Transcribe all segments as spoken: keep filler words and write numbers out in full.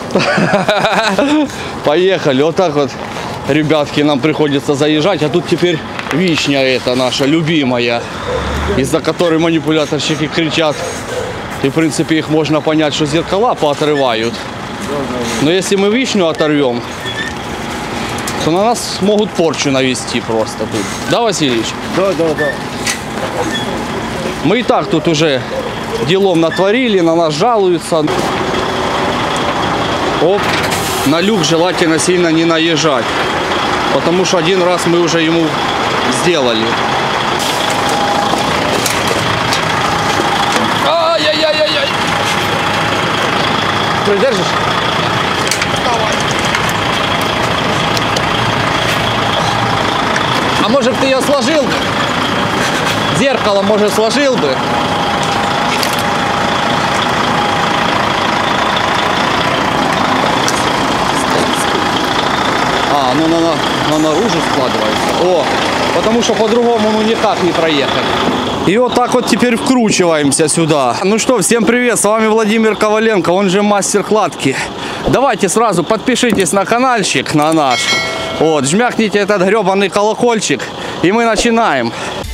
Поехали. Вот так вот, ребятки, нам приходится заезжать. А тут теперь вишня эта наша любимая, из-за которой манипуляторщики кричат. И в принципе их можно понять, что зеркала поотрывают. Но если мы вишню оторвем, то на нас могут порчу навести просто тут. Да, Васильевич? Да, да, да. Мы и так тут уже делом натворили, на нас жалуются. Оп, на люк желательно сильно не наезжать, потому что один раз мы уже ему сделали. Ай-яй-яй-яй-яй. Придержишь? Давай. А может ты ее сложил? Зеркало, может, сложил бы? А, ну на, на, на наружу складывается. О, потому что по-другому ну никак не проехать. И вот так вот теперь вкручиваемся сюда. Ну что, всем привет, с вами Владимир Коваленко, он же мастер кладки. Давайте сразу подпишитесь на каналчик, на наш. Вот, жмякните этот гребаный колокольчик, и мы начинаем.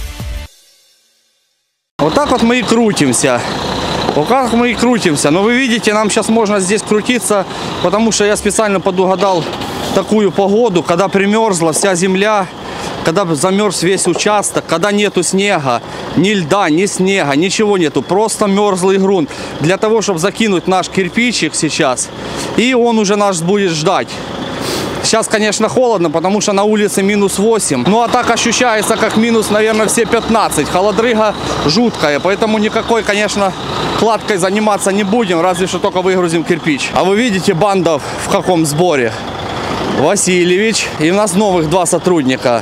Вот так вот мы и крутимся. Вот как мы и крутимся. Но вы видите, нам сейчас можно здесь крутиться, потому что я специально подугадал такую погоду, когда примерзла вся земля, когда замерз весь участок, когда нету снега, ни льда, ни снега, ничего нету, просто мерзлый грунт. Для того, чтобы закинуть наш кирпичик сейчас, и он уже нас будет ждать. Сейчас, конечно, холодно, потому что на улице минус восемь. Ну, а так ощущается, как минус, наверное, все пятнадцать. Холодрыга жуткая, поэтому никакой, конечно, кладкой заниматься не будем, разве что только выгрузим кирпич. А вы видите, банда в каком сборе? Васильевич. И у нас новых два сотрудника.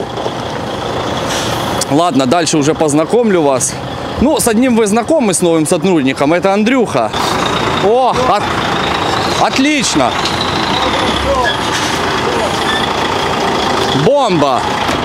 Ладно, дальше уже познакомлю вас. Ну, с одним вы знакомы, с новым сотрудником. Это Андрюха. О, от... отлично. Бомба!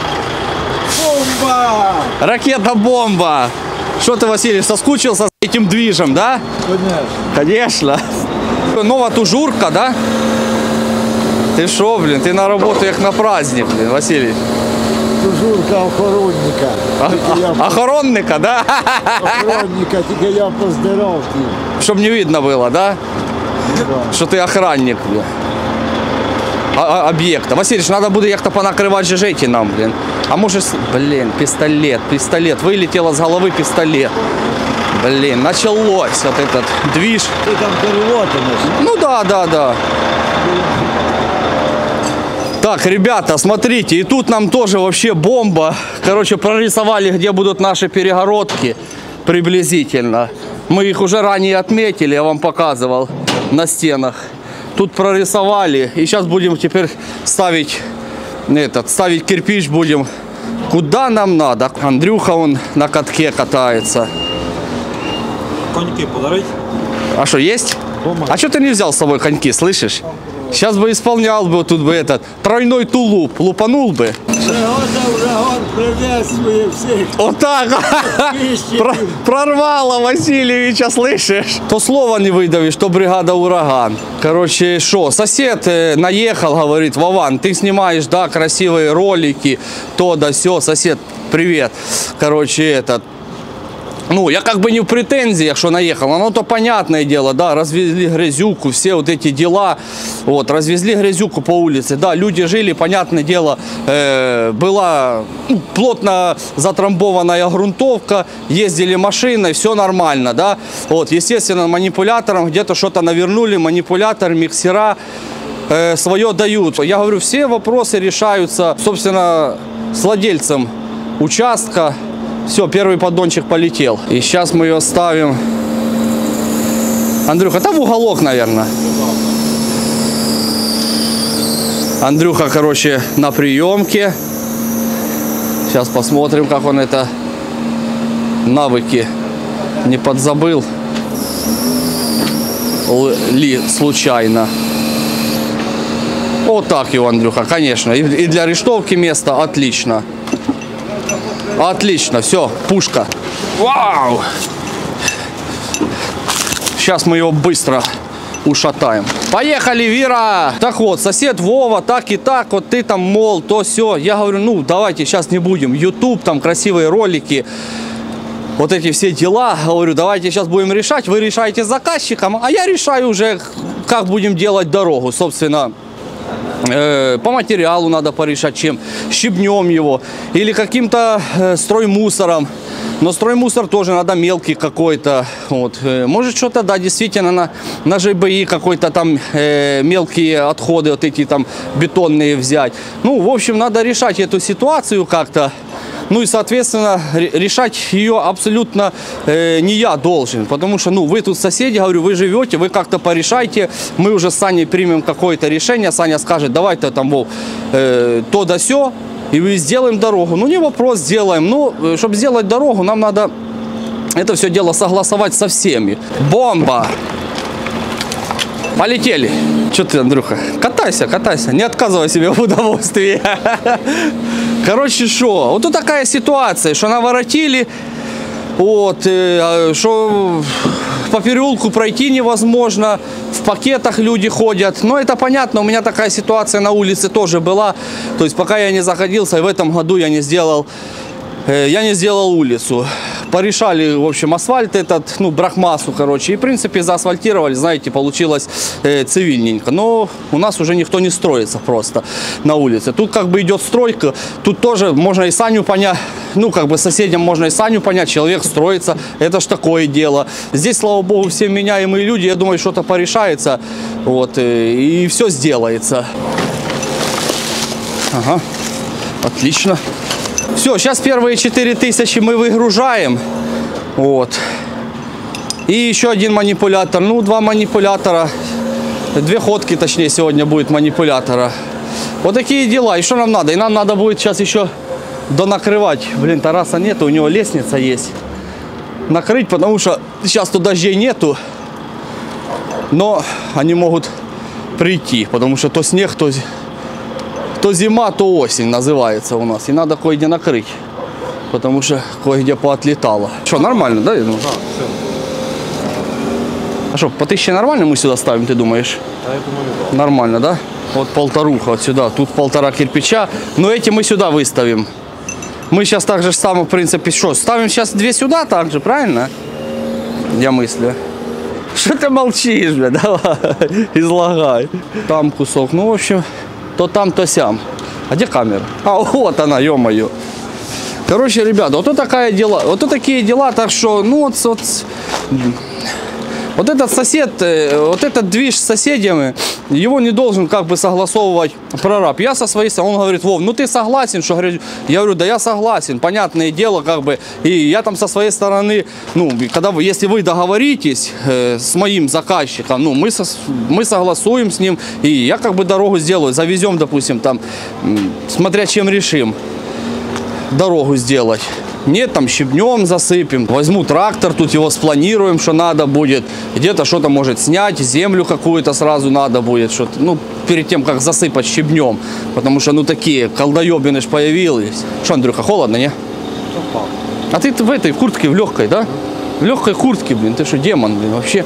Бомба! Ракета-бомба! Что ты, Василий, соскучился с этим движем, да? Конечно. Конечно. Нова тужурка, да? Ты шо, блин, ты на работу як на праздник, блин, Василий. Тужурка охоронника. А, охоронника, да? Охоронника, тільки я поздоровки. Чтоб не видно было, да? Да. Что ты охранник, блин. Объекта. Васильевич, надо будет як-то понакрывать жижети нам, блин. А может, блин, пистолет, пистолет. Вылетело с головы пистолет. Блин, началось вот этот движ. Ты там переводишь? Ну да, да, да. Так, ребята, смотрите, и тут нам тоже вообще бомба. Короче, прорисовали, где будут наши перегородки приблизительно. Мы их уже ранее отметили, я вам показывал на стенах. Тут прорисовали, и сейчас будем теперь ставить этот, ставить кирпич будем куда нам надо. Андрюха он на катке катается. Коньки подарить? А что, есть? Дома. А что ты не взял с собой коньки, слышишь? Сейчас бы исполнял бы тут бы этот тройной тулуп, лупанул бы. Вот так. Про, прорвало Васильевича, слышишь? То слово не выдавишь, что бригада ураган. Короче, что, сосед э, наехал, говорит: Вован, ты снимаешь, да, красивые ролики, то да сё, сосед, привет. Короче, этот... Ну, я как бы не в претензиях, что наехал, оно то понятное дело, да, развезли грязюку, все вот эти дела, вот, развезли грязюку по улице, да, люди жили, понятное дело, э, была ну, плотно затрамбованная грунтовка, ездили машины, все нормально, да, вот, естественно, манипулятором где-то что-то навернули, манипулятор, миксера э, свое дают. Я говорю, все вопросы решаются, собственно, с владельцем участка. Все, первый поддончик полетел. И сейчас мы ее ставим. Андрюха, там в уголок, наверное. Андрюха, короче, на приемке. Сейчас посмотрим, как он это навыки не подзабыл ли случайно. Вот так его, Андрюха, конечно. И для рештовки место отлично. Отлично, все, пушка. Вау! Сейчас мы его быстро ушатаем. Поехали, Вера! Так вот, сосед Вова, так и так, вот ты там, мол, то все. Я говорю, ну, давайте сейчас не будем. YouTube, там красивые ролики, вот эти все дела. Говорю, давайте сейчас будем решать. Вы решаете с заказчиком, а я решаю уже, как будем делать дорогу. Собственно, э, по материалу надо порешать, чем щебнем его или каким-то э, строймусором. Но строймусор тоже надо мелкий какой-то. Вот. Может что-то, да, действительно на, на ЖБИ какой-то там э, мелкие отходы, вот эти там бетонные взять. Ну, в общем, надо решать эту ситуацию как-то. Ну и, соответственно, решать ее абсолютно э, не я должен. Потому что, ну, вы тут соседи, говорю, вы живете, вы как-то порешайте. Мы уже с Саней примем какое-то решение. Саня скажет, давай-то там, Вов, э, то да сё. И мы сделаем дорогу. Ну, не вопрос, сделаем. Ну, чтобы сделать дорогу, нам надо это все дело согласовать со всеми. Бомба! Полетели. Что ты, Андрюха? Катайся, катайся. Не отказывай себе в удовольствии. Короче, что? Вот тут такая ситуация, что наворотили. Вот, что по переулку пройти невозможно. В пакетах люди ходят. Но это понятно, у меня такая ситуация на улице тоже была. То есть пока я не заходился, и в этом году я не сделал, э, я не сделал улицу. Порешали, в общем, асфальт этот, ну, брахмасу, короче. И, в принципе, заасфальтировали, знаете, получилось э, цивильненько. Но у нас уже никто не строится просто на улице. Тут как бы идет стройка. Тут тоже можно и Саню понять. Ну, как бы соседям можно и Саню понять. Человек строится. Это ж такое дело. Здесь, слава богу, все меняемые люди. Я думаю, что-то порешается. Вот, э, и все сделается. Ага, отлично. Все, сейчас первые четыре тысячи мы выгружаем. Вот. И еще один манипулятор. Ну, два манипулятора. Две ходки, точнее, сегодня будет манипулятора. Вот такие дела. И что нам надо? И нам надо будет сейчас еще донакрывать. Блин, Тараса нету, у него лестница есть. Накрыть, потому что сейчас тут дождей нету. Но они могут прийти, потому что то снег, то... То зима, то осень называется у нас. И надо кое-где накрыть. Потому что кое-где поотлетало. Что, нормально, да? Я думаю? Да, все. А что, по тысяче нормально мы сюда ставим, ты думаешь? Да, я думаю, да. Нормально, да? Вот полторуха вот сюда. Тут полтора кирпича. Но эти мы сюда выставим. Мы сейчас так же само, в принципе, что? Ставим сейчас две сюда так же, правильно? Я мыслю. Что ты молчишь, бля? Давай, излагай. Там кусок. Ну, в общем... То там, то сям. А где камера? А, вот она, ё-моё. Короче, ребята, вот такая дела. Вот такие дела, так что, ну, вот, вот, вот этот сосед, вот этот движ с соседями, его не должен как бы согласовывать прораб. Я со своей стороны, он говорит, Вов, ну ты согласен, что, я говорю, да я согласен, понятное дело, как бы, и я там со своей стороны, ну, когда вы, если вы договоритесь э, с моим заказчиком, ну, мы, со, мы согласуем с ним, и я как бы дорогу сделаю, завезем, допустим, там, смотря чем решим, дорогу сделать. Нет, там щебнем засыпем. Возьму трактор, тут его спланируем, что надо будет. Где-то что-то может снять, землю какую-то сразу надо будет. Что-то, ну, перед тем, как засыпать щебнем. Потому что, ну, такие колдоебины ж появились. Что, Андрюха, холодно, не? А ты в этой в куртке, в легкой, да? В легкой куртке, блин. Ты что, демон, блин, вообще?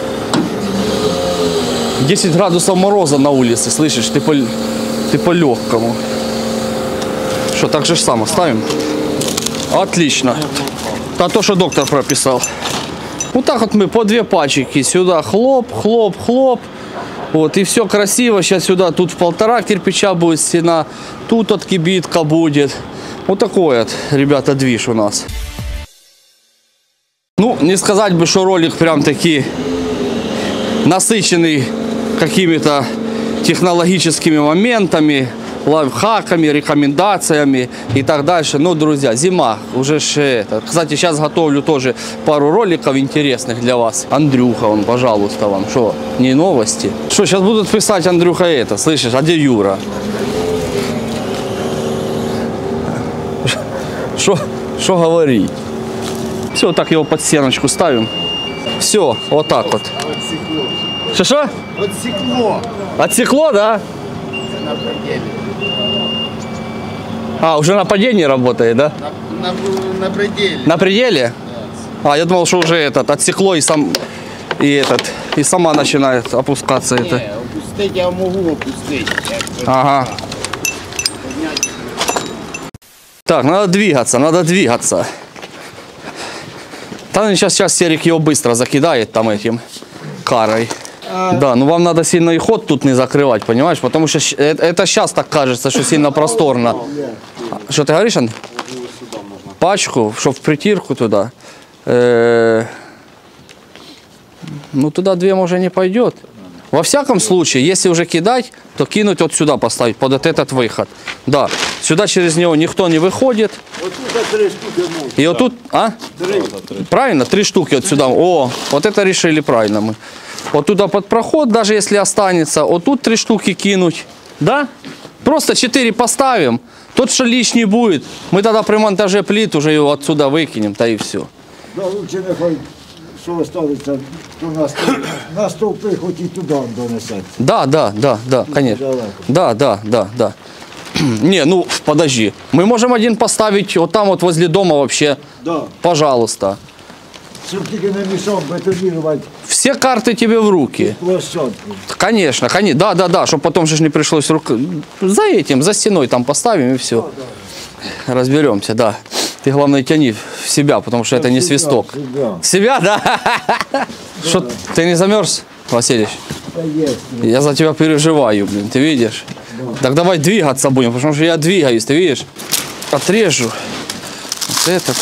десять градусов мороза на улице, слышишь? Ты по, ты по легкому. Что, так же само ставим? Отлично. А то, что доктор прописал. Вот так вот мы по две пачки. Сюда хлоп, хлоп, хлоп. Вот, и все красиво. Сейчас сюда, тут в полтора кирпича будет стена. Тут откибитка будет. Вот такой вот, ребята, движ у нас. Ну, не сказать бы, что ролик прям таки насыщенный какими-то технологическими моментами, лайфхаками, рекомендациями и так дальше. Ну, друзья, зима, уже ж это. Кстати, сейчас готовлю тоже пару роликов интересных для вас. Андрюха, он, пожалуйста, вам. Что, не новости? Что, сейчас будут писать, Андрюха, это, слышишь, а где Юра? Что, что говорить? Все, вот так его под стеночку ставим. Все, вот так вот. Что, что? Отсекло. Отсекло, да? На пределе. А, уже на падении работает, да? На, на, на пределе. На пределе? А, я думал, что уже этот отсекло и сам и этот, и сама начинает опускаться это. Не, опустить я могу опустить. Ага. Так, надо двигаться, надо двигаться. Там сейчас, сейчас Серик его быстро закидает там этим карой. Да, ну вам надо сильно и ход тут не закрывать, понимаешь? Потому что щ- это, это сейчас так кажется, что сильно просторно. Что ты говоришь, Ань? Пачку, чтоб в притирку туда. Э, Ну туда две может не пойдет. Во всяком случае, если уже кидать, то кинуть вот сюда поставить, под вот этот выход. Да, сюда через него никто не выходит. Вот тут три штуки можно. И вот тут, а? Правильно, три штуки вот сюда. О, вот это решили правильно мы. Вот туда под проход, даже если останется, вот тут три штуки кинуть. Да? Просто четыре поставим. Тот, что лишний будет, мы тогда при монтаже плит уже его отсюда выкинем, да и все. Да, лучше нехай, що оставиться, то на, стовп, на стовпи хоч і туди донесеться. Да, да, да, да, конечно. Далеко. Да, да, да, да. Не, ну подожди. Мы можем один поставить вот там вот возле дома вообще. Да. Пожалуйста. Щоб тільки не мішав бетонувати Все карты тебе в руки. площадку. Конечно, конечно. Да, да, да, чтобы потом же ж не пришлось рук... За этим, за стеной там поставим и все. Разберемся, да. Ты, главное, тяни в себя, потому что это не свисток. Сюди. Себя, да? Что, ты не замерз, Васильевич? Та є. Я за тебя переживаю, блин, ты видишь? Так давай двигаться будем, потому что я двигаюсь, ты видишь? Отрежу. Вот этот.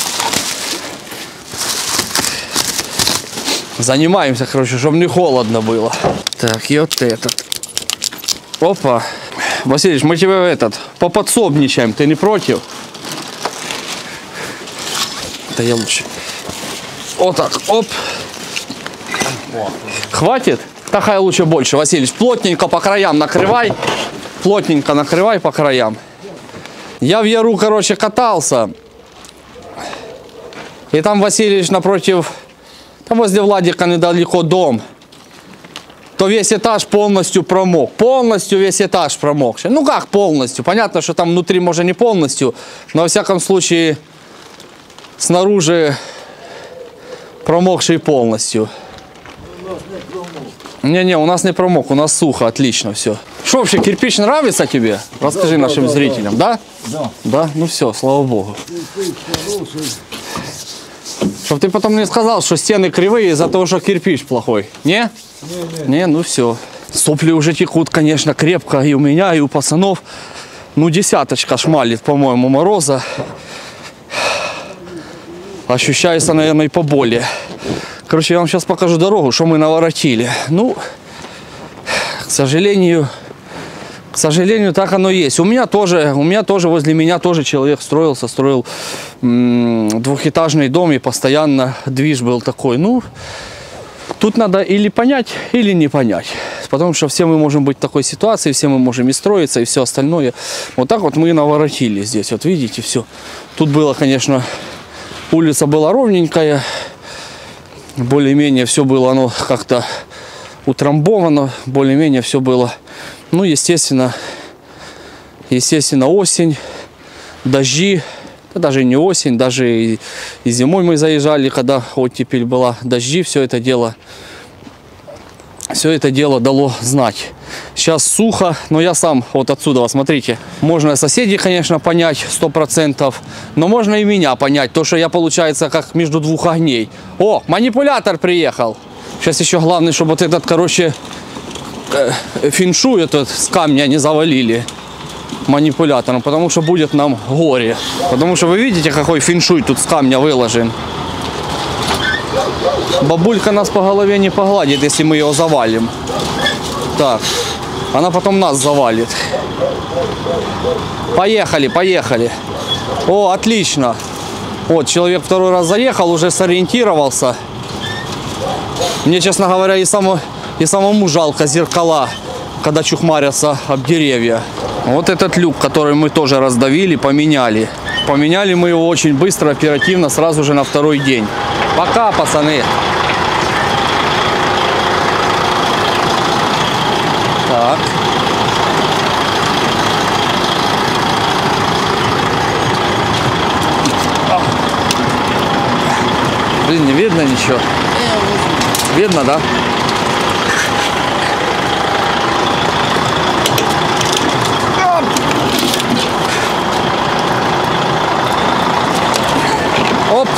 Занимаемся, короче, чтобы не холодно было. Так, и вот этот. Опа. Васильевич, мы тебе этот, поподсобничаем, ты не против? Да я лучше. Вот так, оп. Хватит? Такая лучше больше, Васильевич. Плотненько по краям накрывай. Плотненько накрывай по краям. Я в Яру, короче, катался. И там Васильевич напротив, там возле Владика недалеко дом. То весь этаж полностью промок. Полностью весь этаж промок. Ну как полностью? Понятно, что там внутри может не полностью. Но во всяком случае снаружи промокший полностью. Не-не, у нас не промок, у нас сухо, отлично все. Что вообще, кирпич нравится тебе? Расскажи Да, нашим да, зрителям, да? Да. Да? Ну все, слава богу. Чтоб ты потом не сказал, что стены кривые из-за того, что кирпич плохой. Не? Не, не, ну все. Сопли уже текут, конечно, крепко и у меня, и у пацанов. Ну, десяточка шмалит, по-моему, мороза. Ощущается, наверное, и поболее. Короче, я вам сейчас покажу дорогу, что мы наворотили. Ну, к сожалению, к сожалению, так оно есть. У меня тоже, у меня тоже возле меня тоже человек строился, строил м- двухэтажный дом, и постоянно движ был такой. Ну, тут надо или понять, или не понять. Потому что все мы можем быть в такой ситуации, все мы можем и строиться, и все остальное. Вот так вот мы наворотили здесь. Вот видите, все. Тут было, конечно, улица была ровненькая. Более-менее все было, оно как-то утрамбовано. Более-менее все было. Ну, естественно, естественно, осень, дожди. Да даже не осень, даже и, и зимой мы заезжали, когда оттепель была, дожди, все это дело, все это дело дало знать. Сейчас сухо, но я сам вот отсюда, вот смотрите, можно соседей, конечно, понять сто процентов, но можно и меня понять, то, что я, получается, как между двух огней. О, манипулятор приехал. Сейчас еще главное, чтобы вот этот, короче, феншуй этот с камня не завалили манипулятором, потому что будет нам горе. Потому что вы видите, какой феншуй тут с камня выложен. Бабулька нас по голове не погладит, если мы ее завалим. Так, она потом нас завалит. Поехали, поехали. О, отлично. Вот, человек второй раз заехал, уже сориентировался. Мне, честно говоря, и, само, и самому жалко зеркала, когда чухмарятся об деревья. Вот этот люк, который мы тоже раздавили, поменяли. Поменяли мы его очень быстро, оперативно, сразу же на второй день. Пока, пацаны. Так. Блин, не видно ничего. Видно, да? Оп.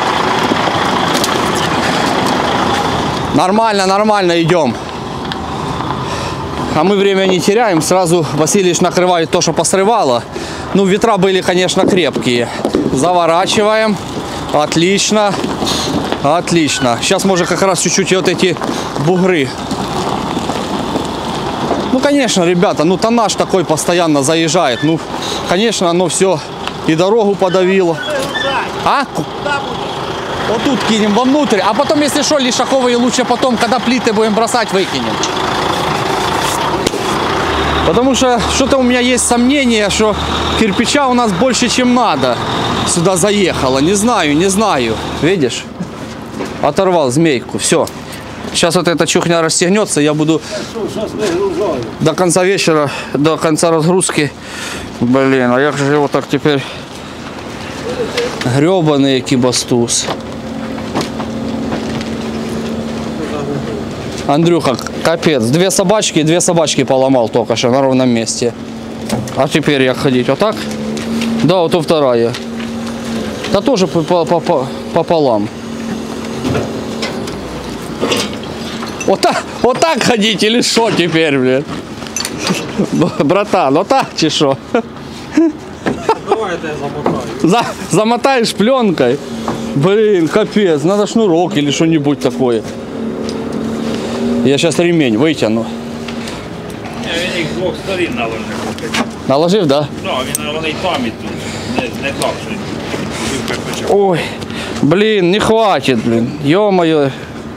Нормально, нормально идем. А мы время не теряем. Сразу Васильевич накрывает то, что посрывало. Ну, ветра были, конечно, крепкие. Заворачиваем. Отлично. Отлично. Сейчас можно как раз чуть-чуть вот эти бугры. Ну, конечно, ребята, ну тоннаж такой постоянно заезжает. Ну, конечно, оно все и дорогу подавило. А? Вот тут кинем вовнутрь. А потом, если что, лишаковые лучше потом, когда плиты будем бросать, выкинем. Потому что что-то у меня есть сомнение, что кирпича у нас больше, чем надо. Сюда заехало. Не знаю, не знаю. Видишь? Оторвал змейку. Все. Сейчас вот эта чухня расстегнется, я буду до конца вечера, до конца разгрузки. Блин, а як же его так теперь... Гребаный кибастуз. Андрюха, капец. Две собачки, две собачки поломал только что на ровном месте. А теперь як ходить? Вот так? Да, вот то вторая. Да тоже пополам. Вот так, вот так ходить или что теперь, блин? Братан, вот так чи что? Давай это я замотаю. За, замотаешь пленкой? Блин, капец, надо шнурок или что-нибудь такое. Я сейчас ремень вытяну. Він їх з двох сторін наложив. Наложив, да? Ну, він вони й там і тут. Не, не так, що він почав. Ой, блин, не хватит, блин. Ё-моё.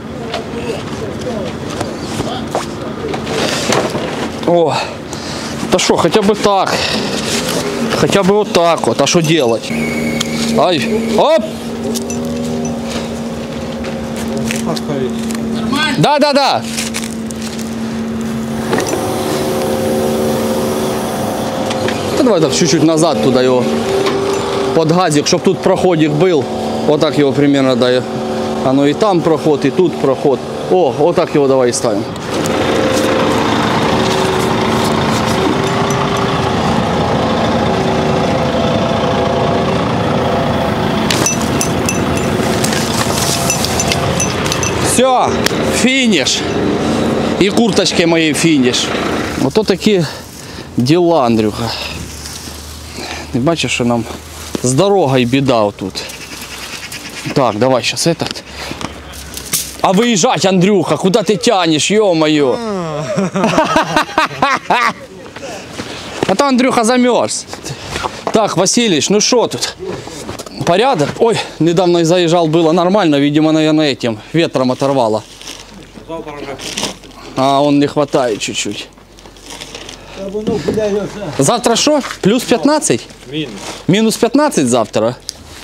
О, да что, хотя бы так. Хотя бы вот так вот. А что делать? Ай, оп! Да, да, да. Да давай так чуть-чуть назад туда его. Под газик, чтобы тут проходик был. Вот так его примерно дай. Оно и там проход, и тут проход. О, вот так его давай и ставим. Все, финиш. И курточкой моей финиш. Вот то такие дела, Андрюха. Ты бачишь, что нам с дорогой беда вот тут. Так, давай сейчас этот. А выезжать, Андрюха, куда ты тянешь, ё-моё. А то Андрюха замерз. Так, Васильевич, ну что тут? Порядок? Ой, недавно заезжал, было нормально, видимо, наверное, этим ветром оторвало. Завтра вже. А, он не хватает чуть-чуть. Завтра что? Плюс пятнадцать? Мінус. Минус пятнадцать завтра?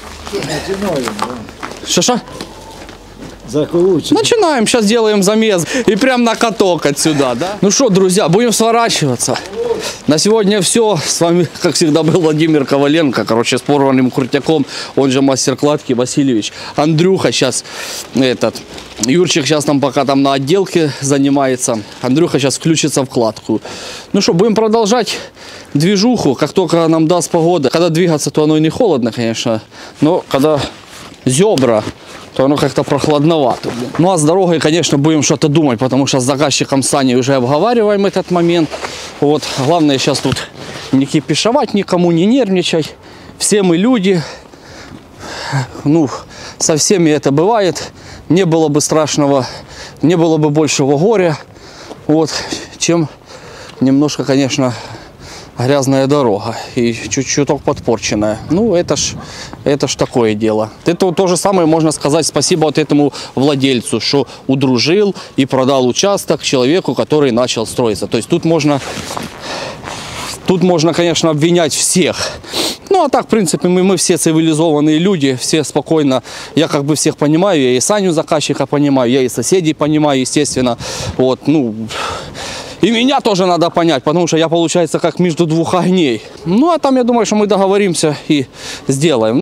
Что-что? Закручено. Начинаем, сейчас делаем замес и прям на каток отсюда, да? Ну что, друзья, будем сворачиваться. На сегодня все. С вами, как всегда, был Владимир Коваленко. Короче, с порванным крутяком, он же мастер кладки Васильевич. Андрюха сейчас, этот, Юрчик сейчас там пока там на отделке занимается. Андрюха сейчас включится в кладку. Ну что, будем продолжать движуху, как только нам даст погода. Когда двигаться, то оно и не холодно, конечно. Но когда зебра, то оно как-то прохладновато. Ну а с дорогой, конечно, будем что-то думать, потому что с заказчиком Саней уже обговариваем этот момент. Вот, главное сейчас тут не кипишевать никому, не нервничать. Все мы люди. Ну, со всеми это бывает. Не было бы страшного, не было бы большего горя, вот, чем немножко, конечно, грязная дорога и чуть-чуток подпорченная. Ну, это ж, это ж такое дело. Это то же самое можно сказать спасибо вот этому владельцу, что удружил и продал участок человеку, который начал строиться. То есть тут можно, тут можно, конечно, обвинять всех. Ну, а так, в принципе, мы, мы все цивилизованные люди, все спокойно. Я как бы всех понимаю, я и Саню заказчика понимаю, я и соседей понимаю, естественно. Вот, ну... И меня тоже надо понять, потому что я, получается, как между двух огней. Ну, а там, я думаю, что мы договоримся и сделаем.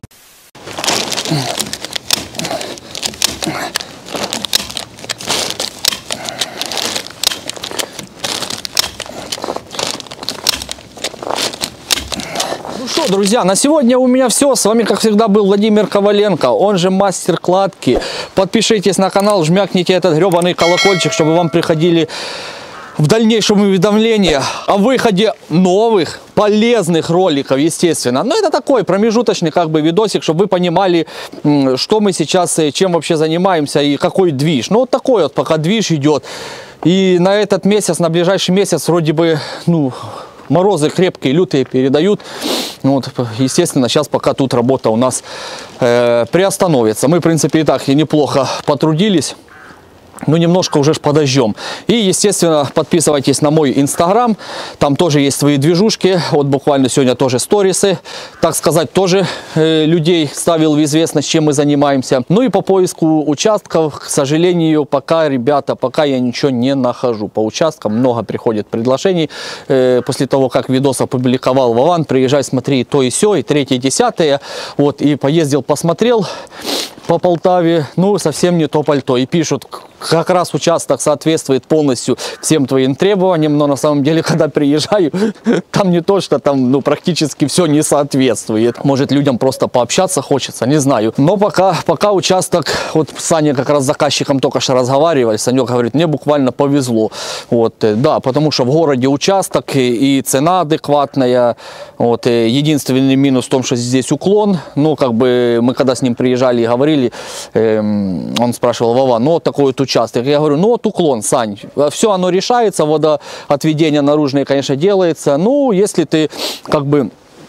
Ну что, друзья, на сегодня у меня все. С вами, как всегда, был Владимир Коваленко, он же мастер кладки. Подпишитесь на канал, жмякните этот гребаный колокольчик, чтобы вам приходили в дальнейшем уведомления о выходе новых полезных роликов, естественно. Но это такой промежуточный как бы видосик, чтобы вы понимали, что мы сейчас, чем вообще занимаемся и какой движ. Ну вот такой вот пока движ идет. И на этот месяц, на ближайший месяц вроде бы, ну, морозы крепкие, лютые передают. Вот, естественно, сейчас пока тут работа у нас э, приостановится. Мы, в принципе, и так и неплохо потрудились. Ну, немножко уже ж подождем. И, естественно, подписывайтесь на мой инстаграм. Там тоже есть свои движушки. Вот буквально сегодня тоже сторисы, так сказать, тоже э, людей ставил в известность, чем мы занимаемся. Ну и по поиску участков, к сожалению, пока, ребята, пока я ничего не нахожу. По участкам много приходит предложений. Э, после того, как видос опубликовал Вован, приезжай, смотри, то и сё, и третье, и десятое. Вот, и поездил, посмотрел по Полтаве, ну, совсем не то пальто. И пишут, как раз участок соответствует полностью всем твоим требованиям, но на самом деле, когда приезжаю, там не то, что там, ну, практически все не соответствует. Может, людям просто пообщаться хочется, не знаю. Но пока, пока участок, вот Саня как раз с заказчиком только что разговаривали, Санек говорит, мне буквально повезло. Вот, да, потому что в городе участок и цена адекватная. Вот, единственный минус в том, что здесь уклон. Ну, как бы мы когда с ним приезжали и говорили, эм, он спрашивал, Вова, ну вот такой вот участок. Я говорю, ну вот уклон, Сань, все оно решается, водоотведение наружное, конечно, делается. Ну, если ты как бы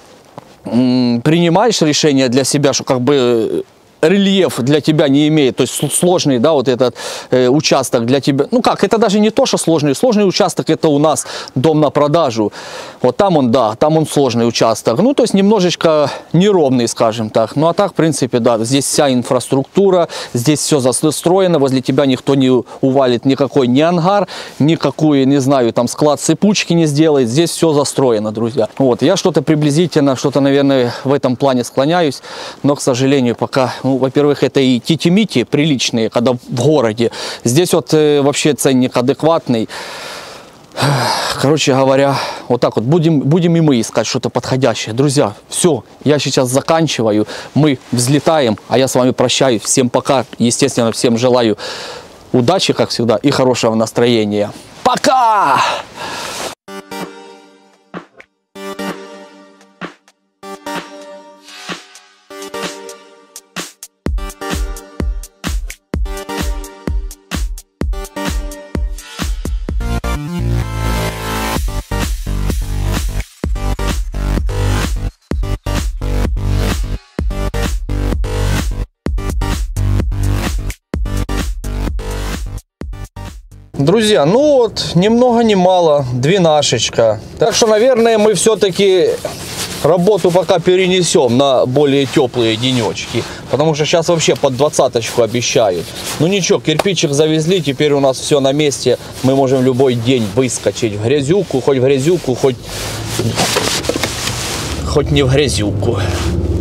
м, принимаешь решение для себя, что как бы рельеф для тебя не имеет, то есть сложный, да, вот этот э, участок для тебя, ну как, это даже не то, что сложный, сложный участок это у нас дом на продажу, вот там он, да, там он сложный участок, ну то есть немножечко неровный, скажем так, ну а так, в принципе, да, здесь вся инфраструктура, здесь все застроено, возле тебя никто не увалит никакой ни ангар, никакой, не знаю, там склад сыпучки не сделает, здесь все застроено, друзья. Вот, я что-то приблизительно, что-то, наверное, в этом плане склоняюсь, но, к сожалению, пока, ну, во-первых, это и тити-мити приличные, когда в городе. Здесь вот э, вообще ценник адекватный. Короче говоря, вот так вот. Будем, будем и мы искать что-то подходящее. Друзья, все, я сейчас заканчиваю. Мы взлетаем, а я с вами прощаюсь. Всем пока. Естественно, всем желаю удачи, как всегда, и хорошего настроения. Пока! Друзья, ну вот, ни много ни мало, двенашечка. Так что, наверное, мы все-таки работу пока перенесем на более теплые денечки. Потому что сейчас вообще под двадцаточку обещают. Ну ничего, кирпичик завезли, теперь у нас все на месте. Мы можем любой день выскочить в грязюку, хоть в грязюку, хоть, хоть не в грязюку.